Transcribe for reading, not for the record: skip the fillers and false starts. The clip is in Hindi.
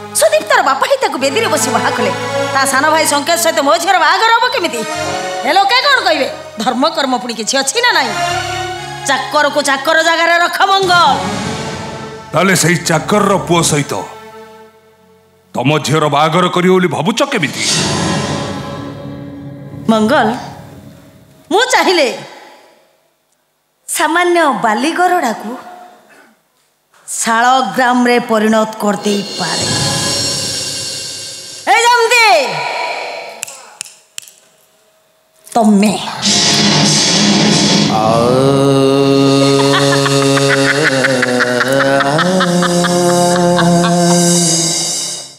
सुदीप्तर बापा ही ताको बेदी रे बसी बाहा कले ता सानो भाई संकेत सहित मो झीर बाहागर हम केमिति हे लोके कोन कहबे धर्म कर्म पुणी किछि अछि ना नाही चाकर को चाकर जगह रे रख मंगल ताले सही चाकर रो पुओ सहित तम झीर बाहागर करियो बोली भाबुच केमिति मंगल मु चाहिले सामान्य बालीगरडा को शालग्राम रे परिणत कर दे पारे ए जमदे तम्मे